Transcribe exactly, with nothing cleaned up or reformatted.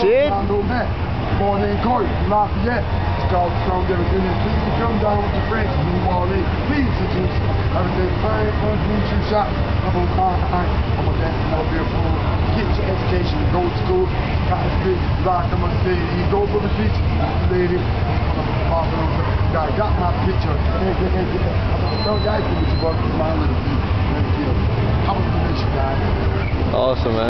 shit. Born in Court, Lafayette. It's called Strong Everything. Please come down with your friends. New Orleans. Please, it's everything's fine. Fun, food, shoe shop. I'm on fine. I'm on that. No beer food. Get your education. Go to school. Cotton Street. Rock. I'm on stage. You go for the beach. Lady. I got my picture. Don't guys do what you want. My little beat. How was the mission, guys? Awesome, man.